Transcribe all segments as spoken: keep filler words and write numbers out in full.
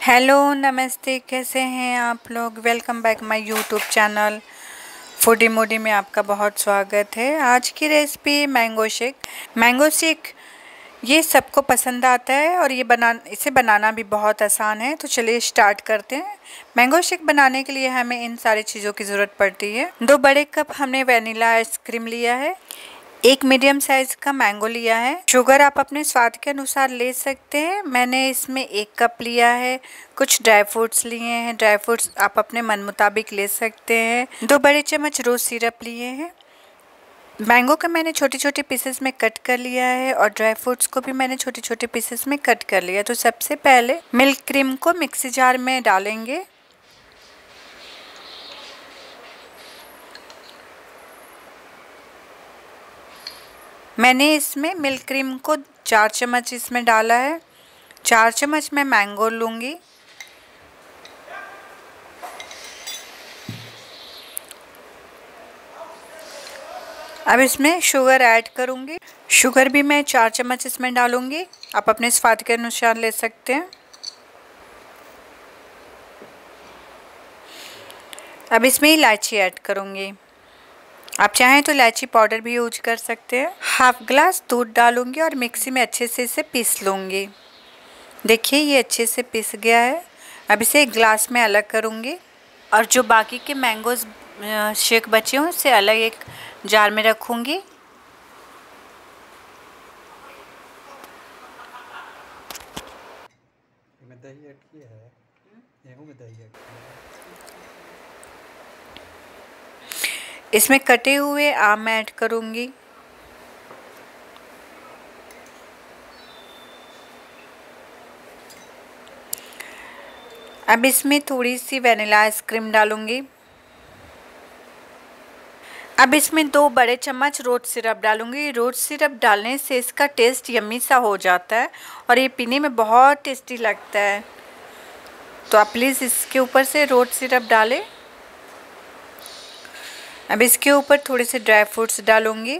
Hello नमस्ते, कैसे हैं आप लोग। Welcome back my YouTube channel foodie moody में आपका बहुत स्वागत है। आज की recipe mango shake. Mango shake ये सबको पसंद आता है और ये बना इसे बनाना भी बहुत आसान है। तो चलिए स्टार्ट करते हैं। मैंगो शेक बनाने के लिए हमें इन सारी चीज़ों की ज़रूरत पड़ती है। दो बड़े कप हमने वनीला आइसक्रीम लिया है। एक मीडियम साइज का मैंगो लिया है। शुगर आप अपने स्वाद के अनुसार ले सकते हैं। मैंने इसमें एक कप लिया है। कुछ ड्राई फ्रूट्स लिए हैं। ड्राई फ्रूट्स आप अपने मन मुताबिक ले सकते हैं। दो बड़े चम्मच रोज सिरप लिए हैं। मैंगो का मैंने छोटे छोटे पीसेस में कट कर लिया है और ड्राई फ्रूट्स को भी मैंने छोटे छोटे पीसेस में कट कर लिया। तो सबसे पहले मिल्क क्रीम को मिक्सी जार में डालेंगे। मैंने इसमें मिल्क क्रीम को चार चम्मच इसमें डाला है। चार चम्मच मैं मैंगो लूँगी। अब इसमें शुगर ऐड करूँगी। शुगर भी मैं चार चम्मच इसमें डालूँगी। आप अपने स्वाद के अनुसार ले सकते हैं। अब इसमें इलायची ऐड करूँगी। आप चाहें तो इलायची पाउडर भी यूज कर सकते हैं। हाफ ग्लास दूध डालूंगी और मिक्सी में अच्छे से इसे पीस लूँगी। देखिए ये अच्छे से पिस गया है। अब इसे एक ग्लास में अलग करूँगी और जो बाकी के मैंगोज शेक बचे हों उसे अलग एक जार में रखूँगी। इसमें कटे हुए आम ऐड करूँगी। अब इसमें थोड़ी सी वनीला आइसक्रीम डालूँगी। अब इसमें दो बड़े चम्मच रोज सिरप डालूँगी। रोज सिरप डालने से इसका टेस्ट यम्मी सा हो जाता है और ये पीने में बहुत टेस्टी लगता है। तो आप प्लीज़ इसके ऊपर से रोज सिरप डालें। अब इसके ऊपर थोड़े से ड्राई फ्रूट्स डालूँगी।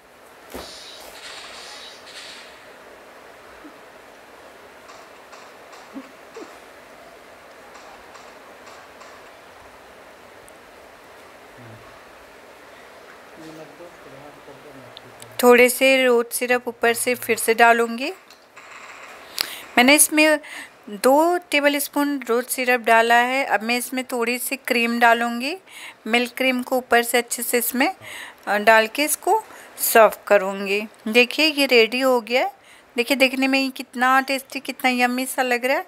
थोड़े से रोज सिरप ऊपर से फिर से डालूँगी। मैंने इसमें दो टेबलस्पून रोज सिरप डाला है। अब मैं इसमें थोड़ी सी क्रीम डालूँगी। मिल्क क्रीम को ऊपर से अच्छे से इसमें डाल के इसको सर्व करूँगी। देखिए ये रेडी हो गया है। देखिए देखने में ये कितना टेस्टी, कितना यम्मी सा लग रहा है।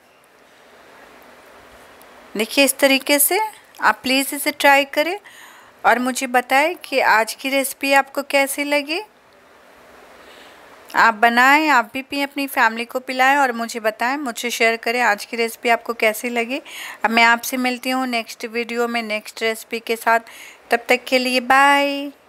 देखिए इस तरीके से आप प्लीज़ इसे ट्राई करें और मुझे बताएं कि आज की रेसिपी आपको कैसी लगी। आप बनाएं, आप भी पिएं, अपनी फैमिली को पिलाएं और मुझे बताएं, मुझे शेयर करें आज की रेसिपी आपको कैसी लगी। अब मैं आपसे मिलती हूँ नेक्स्ट वीडियो में नेक्स्ट रेसिपी के साथ। तब तक के लिए बाय।